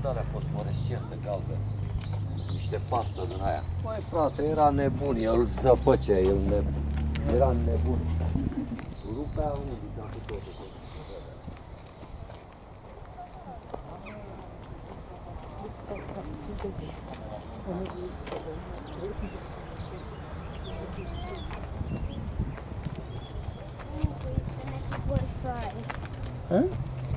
de alea fosforescente, galben. Niște pastă din aia. Băi, frate, era nebun, el zăpăcea, era nebun. Rupea unul cu totul. Huh?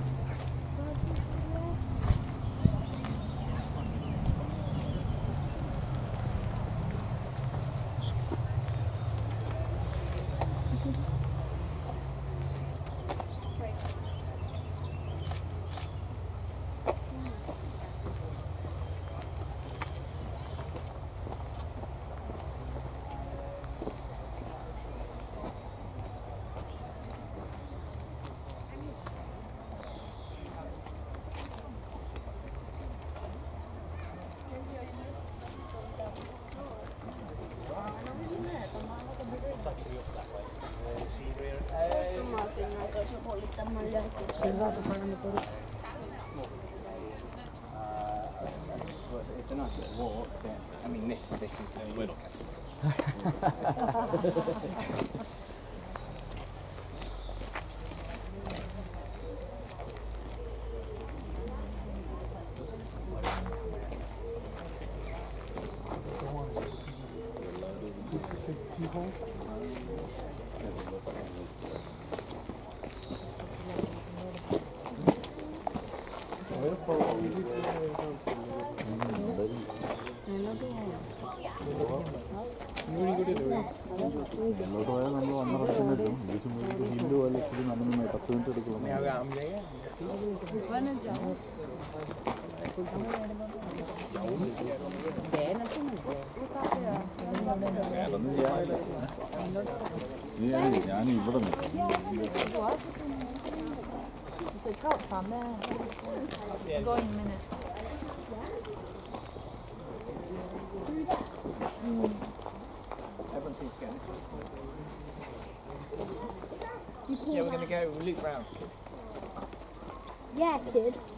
It's a nice little walk. I mean, this is the middle. It's a trout farm there. Go in a minute. Everyone seems to get it. Yeah, we're going to go loop round. Yeah, kid.